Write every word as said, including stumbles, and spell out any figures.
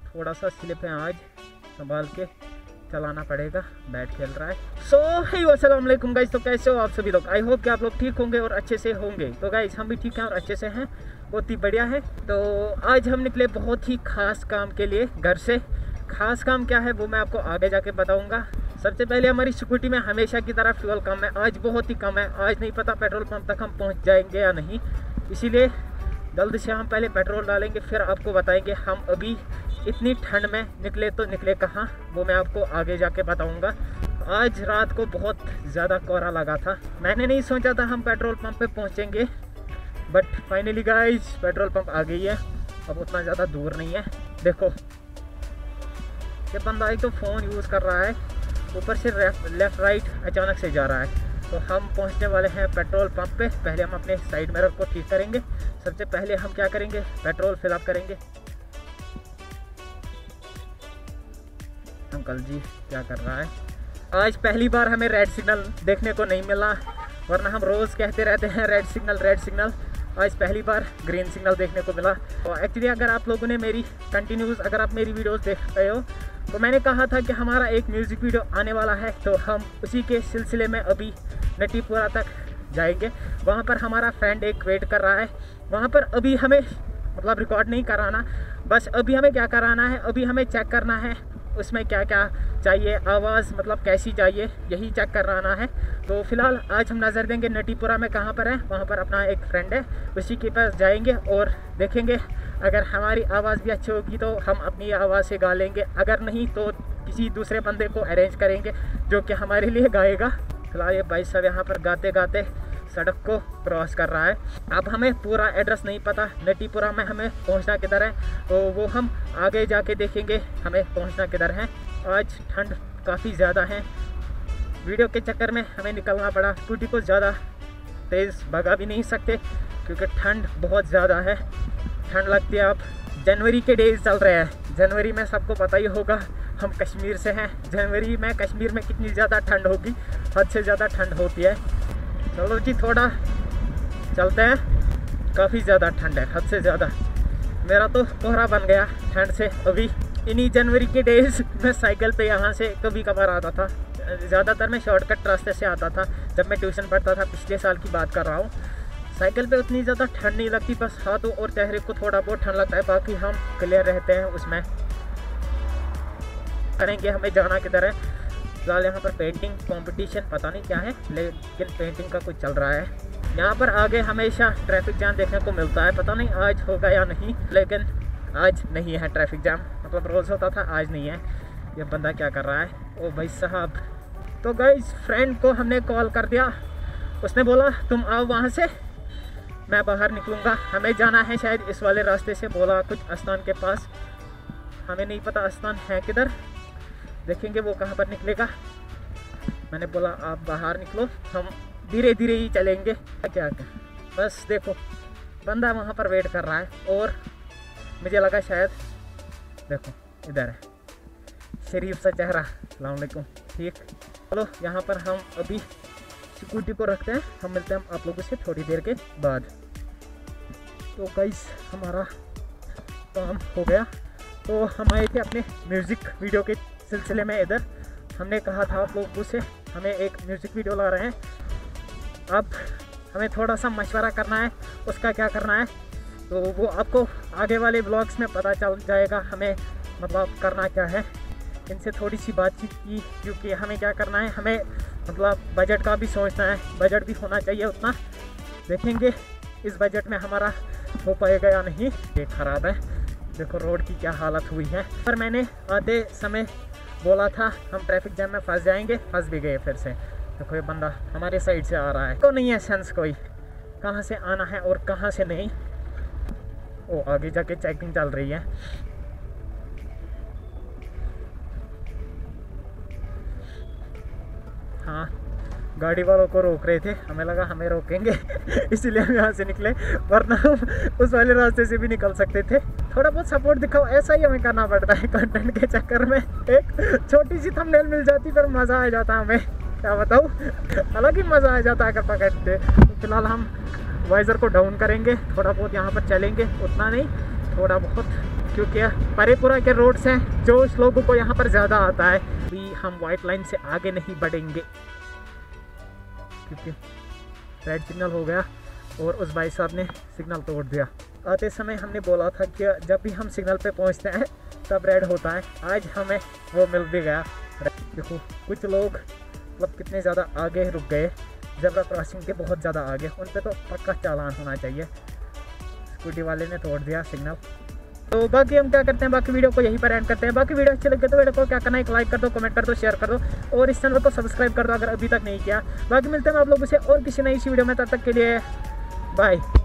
थोड़ा सा स्लिप है आज, संभाल के चलाना पड़ेगा, बैट खेल रहा है। सो हे अस्सलाम वालेकुम गाइस, तो कैसे हो आप सभी लोग? आई होप कि आप लोग ठीक होंगे और अच्छे से होंगे। तो गाइस हम भी ठीक हैं और अच्छे से हैं, बहुत ही बढ़िया है। तो आज हम निकले बहुत ही खास काम के लिए घर से। खास काम क्या है वो मैं आपको आगे जाके बताऊंगा। सबसे पहले हमारी स्कूटी में हमेशा की तरह फ्यूल कम है, आज बहुत ही कम है। आज नहीं पता पेट्रोल पंप तक हम पहुंच जाएंगे या नहीं, इसीलिए जल्द से हम पहले पेट्रोल डालेंगे, फिर आपको बताएंगे हम अभी इतनी ठंड में निकले तो निकले कहाँ, वो मैं आपको आगे जाके बताऊंगा। आज रात को बहुत ज़्यादा कोहरा लगा था, मैंने नहीं सोचा था हम पेट्रोल पंप पे पहुंचेंगे, but finally guys petrol pump आ गई है। अब उतना ज़्यादा दूर नहीं है। देखो ये बंदा एक तो फ़ोन यूज़ कर रहा है, ऊपर से लेफ़्ट राइट अचानक से जा रहा है। तो हम पहुंचने वाले हैं पेट्रोल पंप पे। पहले हम अपने साइड मिरर को ठीक करेंगे। सबसे पहले हम क्या करेंगे, पेट्रोल फिलअप करेंगे। अंकल जी क्या कर रहा है? आज पहली बार हमें रेड सिग्नल देखने को नहीं मिला, वरना हम रोज़ कहते रहते हैं रेड सिग्नल रेड सिग्नल। आज पहली बार ग्रीन सिग्नल देखने को मिला। और एक्चुअली अगर आप लोगों ने मेरी कंटिन्यूस अगर आप मेरी वीडियोस देख रहे हो तो मैंने कहा था कि हमारा एक म्यूज़िक वीडियो आने वाला है, तो हम उसी के सिलसिले में अभी नटीपुरा तक जाएंगे। वहाँ पर हमारा फ्रेंड एक वेट कर रहा है। वहाँ पर अभी हमें मतलब रिकॉर्ड नहीं कराना, बस अभी हमें क्या कराना है, अभी हमें चेक करना है उसमें क्या क्या चाहिए, आवाज़ मतलब कैसी चाहिए, यही चेक कराना है। तो फिलहाल आज हम नज़र देंगे नटीपुरा में कहाँ पर है। वहाँ पर अपना एक फ्रेंड है, उसी के पास जाएंगे और देखेंगे अगर हमारी आवाज़ भी अच्छी होगी तो हम अपनी आवाज़ से गा लेंगे, अगर नहीं तो किसी दूसरे बंदे को अरेंज करेंगे जो कि हमारे लिए गाएगा। फिलहाल ये भाई साहब यहाँ पर गाते गाते सड़क को क्रॉस कर रहा है। अब हमें पूरा एड्रेस नहीं पता नटीपुरा में हमें पहुंचना किधर है, तो वो हम आगे जाके देखेंगे हमें पहुंचना किधर है। आज ठंड काफ़ी ज़्यादा है, वीडियो के चक्कर में हमें निकलना पड़ा। स्कूटी को ज़्यादा तेज़ भगा भी नहीं सकते क्योंकि ठंड बहुत ज़्यादा है, ठंड लगती है। अब जनवरी के डेज चल रहे हैं, जनवरी में सबको पता ही होगा हम कश्मीर से हैं। जनवरी में कश्मीर में कितनी ज़्यादा ठंड होगी, हद से ज़्यादा ठंड होती है। चलो जी थोड़ा चलते हैं, काफ़ी ज़्यादा ठंड है, हद से ज़्यादा। मेरा तो कोहरा बन गया ठंड से। अभी इन्हीं जनवरी के डेज मैं साइकिल पे यहाँ से कभी कभार आता था, ज़्यादातर मैं शॉर्टकट रास्ते से आता था जब मैं ट्यूशन पढ़ता था, पिछले साल की बात कर रहा हूँ। साइकिल पे उतनी ज़्यादा ठंड नहीं लगती, बस हाथों और चेहरे को थोड़ा बहुत ठंड लगता है, बाकी हम क्लियर रहते हैं। उसमें करेंगे हमें जाना किधर है। फिलहाल यहाँ पर पेंटिंग कंपटीशन पता नहीं क्या है, लेकिन पेंटिंग का कुछ चल रहा है। यहाँ पर आगे हमेशा ट्रैफिक जाम देखने को मिलता है, पता नहीं आज होगा या नहीं, लेकिन आज नहीं है ट्रैफिक जाम, मतलब रोज़ होता था, आज नहीं है। ये बंदा क्या कर रहा है? ओ भाई साहब। तो गाइस फ्रेंड को हमने कॉल कर दिया, उसने बोला तुम आओ वहाँ से, मैं बाहर निकलूँगा। हमें जाना है शायद इस वाले रास्ते से, बोला कुछ आस्थान के पास, हमें नहीं पता आस्थान है किधर, देखेंगे वो कहाँ पर निकलेगा। मैंने बोला आप बाहर निकलो, हम धीरे धीरे ही चलेंगे। क्या क्या बस देखो बंदा वहाँ पर वेट कर रहा है, और मुझे लगा शायद देखो इधर है, शरीफ सा चेहरा, अस्सलाम वालेकुम। ठीक, चलो यहाँ पर हम अभी स्कूटी को रखते हैं, हम मिलते हैं आप लोगों से थोड़ी देर के बाद। तो गाइस हमारा काम हो गया। तो हम आए थे अपने म्यूज़िक वीडियो के सिलसिले में इधर। हमने कहा था आप लोगों से हमें एक म्यूज़िक वीडियो ला रहे हैं, अब हमें थोड़ा सा मशवरा करना है उसका क्या करना है, तो वो आपको आगे वाले ब्लॉग्स में पता चल जाएगा हमें मतलब करना क्या है। इनसे थोड़ी सी बातचीत की, क्योंकि हमें क्या करना है, हमें मतलब बजट का भी सोचना है, बजट भी होना चाहिए उतना। देखेंगे इस बजट में हमारा हो पाएगा या नहीं। ये ख़राब है, देखो रोड की क्या हालत हुई है। पर मैंने आते समय बोला था हम ट्रैफिक जैम में फंस जाएंगे, फंस भी गए फिर से। देखो ये बंदा हमारे साइड से आ रहा है, तो नहीं है सेंस कोई कहाँ से आना है और कहाँ से नहीं। ओ आगे जाके चेकिंग चल रही है। हाँ गाड़ी वालों को रोक रहे थे, हमें लगा हमें रोकेंगे इसीलिए हम यहाँ से निकले, वरना हम उस वाले रास्ते से भी निकल सकते थे। थोड़ा बहुत सपोर्ट दिखाओ, ऐसा ही हमें करना पड़ता है कंटेंट के चक्कर में। एक छोटी सी थंबनेल मिल जाती पर मज़ा आ जाता हमें, क्या बताऊँ, अलग ही मज़ा आ जाता अगर पकड़ते। तो फिलहाल हम वाइज़र को डाउन करेंगे, थोड़ा बहुत यहाँ पर चलेंगे, उतना नहीं, थोड़ा बहुत, क्योंकि परेपुरा के रोड्स हैं, जोश लोगों को यहाँ पर ज़्यादा आता है। अभी हम वाइट लाइन से आगे नहीं बढ़ेंगे क्योंकि रेड सिग्नल हो गया और उस भाई साहब ने सिग्नल तोड़ दिया। आते समय हमने बोला था कि जब भी हम सिग्नल पे पहुँचते हैं तब रेड होता है, आज हमें वो मिल भी गया। देखो कुछ लोग मतलब कितने ज़्यादा आगे रुक गए, ज़ेब्रा क्रॉसिंग के बहुत ज़्यादा आगे, उन पे तो पक्का चालान होना चाहिए। स्कूटी वाले ने तोड़ दिया सिग्नल। तो बाकी हम क्या करते हैं, बाकी वीडियो को यहीं पर एंड करते हैं। बाकी वीडियो अच्छी लगे तो वीडियो को क्या करना है, एक लाइक कर दो, कमेंट कर दो, शेयर कर दो और इस चैनल को सब्सक्राइब कर दो अगर अभी तक नहीं किया। बाकी मिलते हैं आप लोगों से और किसी नई सी वीडियो में, तब तक के लिए बाय।